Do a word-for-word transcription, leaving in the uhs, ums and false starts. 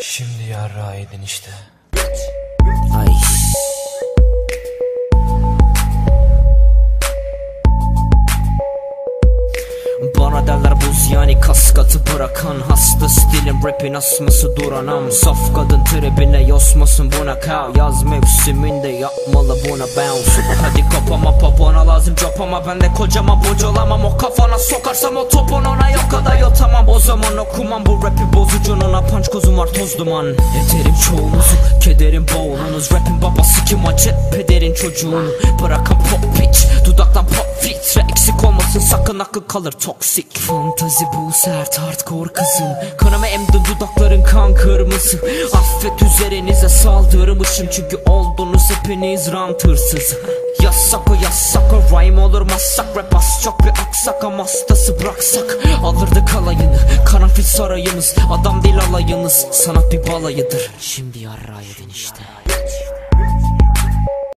Şimdi yarrağı yedin işte. Ay. Bana derler buz yani kaskatı bırakan, hasta stilim rapin asması duranam. Saf kadın tribine yosmasın buna kav. Yaz mevsiminde yapmalı buna bounce. Hadi kapama papona lazım capama. Ben de kocaman bocalamam, o kafana sokarsam o topun ona yok kadar yotamam. O zaman okumam bu rapi bozucununa, punch kozum var toz duman. Yeterim çoğunuzu, kederim boğulunuz. Rapin babası kim acep pederin çocuğunu. Bırakın pop bitch, dudaktan pop filtre. Eksik olmasın sakın akıl kalır toksik. Fantazi bu sert hardcore kızım. Kanama emdi dudakların kan kırmızı. Affet üzerinize saldırmışım, çünkü oldunuz hepiniz rant hırsızı. Yasak o yasak o rhyme olur masak. Rap az çok bir aksak ama hastası bıraksak alırdık alayını. Karanfil sarayınız, adam değil alayınız. Sanat bir balayıdır. Şimdi yarrağı yedin işte.